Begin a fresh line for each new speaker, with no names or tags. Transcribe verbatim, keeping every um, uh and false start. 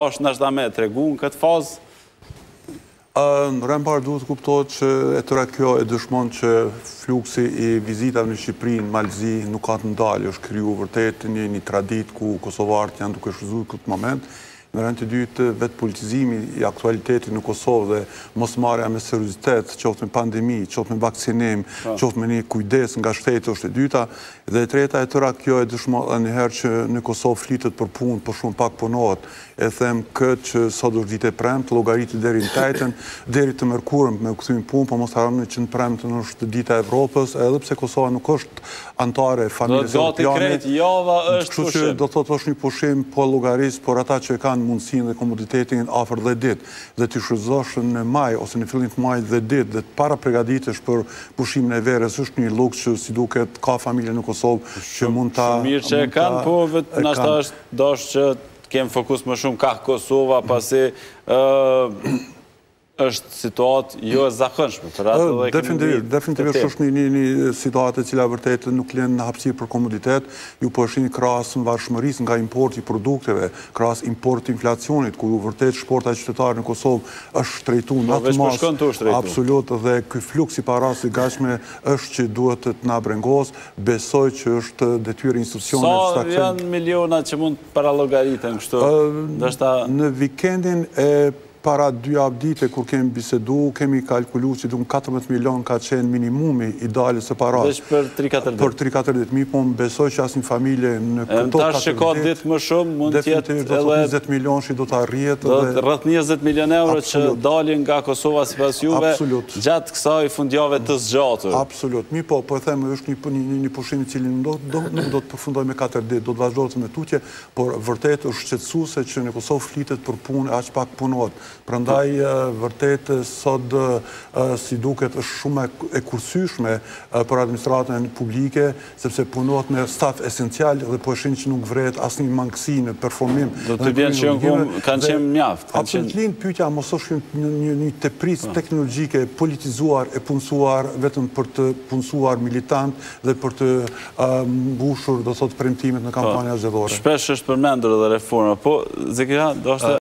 është nështë me tregu në këtë fazë?
Në rëmë parë duhet të kuptohet që e tëra kjo e dëshmon që fluksi i vizitave në Shqipëri, në Malzi, nuk ka të ndalë, është kryu vërtet një një tradit ku Kosovarët janë duke shfrytzuar këtë moment. Në rënd të dytë, vetë politizimi i aktualitetit në Kosovë dhe mos marrja me seriozitet, qoftë me pandemi, qoftë me vaksinim, qoftë me një kujdes nga shteti është e dyta, dhe e treta e tëra kjo e dëshmon njëherë që në Kosovë flitet për punë, për shumë pak punohet. E them këtë që sot është ditë e premtë, llogaritë deri në tajten, deri të mërkurën me u kthyer punë, po mos harroni që në premtën është dita e Evropës, edhe pse Kosova nuk është antare e familjes
europiane. Do të gati java është pushim.
Kështu që do thotë është një pushim po llogaris, por ata që kanë mundësinë dhe komoditetin afër dhjetë ditë, dhe ti shfrytëzosh në maj ose në fillim të majit dhjetë ditë, dhe para përgatitesh për pushimin e verës, është një luks që si duket ka familje në Kosovë që mund ta
mirë që e kanë, po vetë nashta është dash që kemë fokus më shumë ka Kosova, pasi është situatë jo e zakonshme.
Definitivisht është një situatë e cila vërtet nuk lën hapësirë për komoditet, ju po është një krahas në varshmërisë nga importi i produkteve, krahas import inflacionit, ku vërtet shporta qytetarë në Kosovë është shtrejtuar në atë mas. Absolut, dhe ky fluks i parash i gatshme është që duhet të na brengos, besoj që është detyrë institucioneve.
Sa janë miliona që mund parallogariten kështu?
Në vikendin e para dy javë dite, kur kemi bisedu, kemi kalkulu që du në katërmbëdhjetë milion ka qenë minimumi ideale së parat.
Veç për tri katër ditë?
Për tri katër ditë. Mi po më besoj që asë një familje në këto katër ditë...
Tash që ka ditë më shumë, mund tjetë edhe...
njëzet milion që do të arrijet...
Rrët njëzet milion euro që dalin nga Kosova si pas juve, gjatë kësaj fundjave të zgjatur.
Absolut. Mi po, po e themë, është një pushim i cili nuk do të përfundoj me katër ditë, do të vazhdojtë me tutje, por vërtet është qetësuese që në Kosovë flitet për punë, aq pak punohet. Prandaj, vërtet, sot si duket është shumë e kursyshme për administratën publike, sepse punohet me staf esencial dhe po eshin që nuk vret asë një mangësi në performim.
Do të vjen që kanë qenë mjaftë.
Absolutlin, pyetja mos është një tepris teknologjike politizuar e punësuar vetëm për të punësuar militant dhe për të mbushur, do thot, premtimet në kampanja zgjedhore.
Shpesh është përmendur edhe reforma, po Zekria, do është